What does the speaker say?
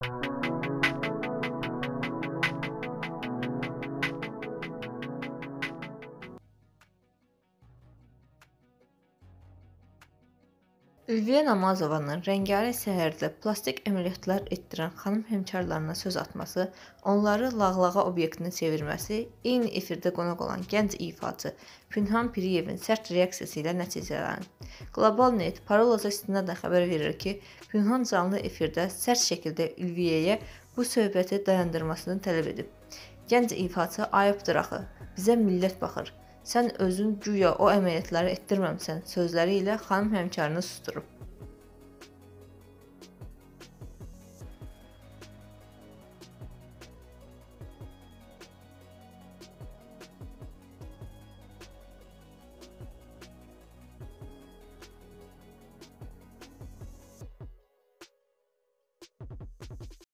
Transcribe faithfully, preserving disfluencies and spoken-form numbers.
Ülviyə Namazovanın rəngarəng səhərdə plastik əməliyyatlar etdirən xanım həmkarlarına söz atması, onları lağlağa obyektinə çevirməsi, eyni efirdə qonaq olan gənc ifaçı Pünhan Piriyevin sərt reaksiyası ilə nəticələnib. Qlobal Net parolası istinadən xəbər verir ki, Pünhan canlı efirdə sərt şəkildə Ülviyəyə bu söhbəti dayandırmasını tələb edib. Gənc ifaçı ayıbdır axı, bizə millət baxır. Sən özün güya o əməliyyatları etdirməmisən sözləri ilə xanım həmkarını susdurub.